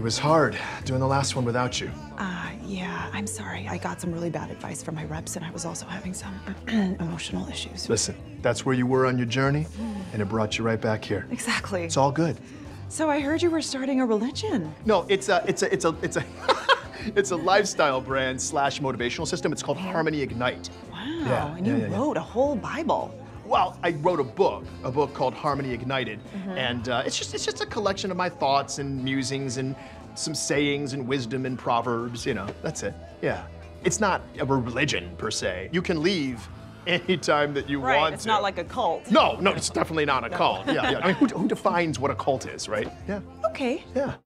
It was hard doing the last one without you. Yeah, I'm sorry. I got some really bad advice from my reps, and I was also having some emotional issues. Listen, that's where you were on your journey, and it brought you right back here. Exactly. It's all good. So I heard you were starting a religion. No, it's a it's a lifestyle brand slash motivational system. It's called Harmony Ignite. Wow, Yeah, and you wrote a whole Bible. Well, I wrote a book called Harmony Ignited, and it's just a collection of my thoughts and musings and some sayings and wisdom and proverbs. You know, that's it. Yeah, it's not a religion per se. You can leave anytime that you want to. Right, it's not like a cult. No, it's definitely not a cult. Yeah. I mean, who defines what a cult is, right? Yeah. Okay. Yeah.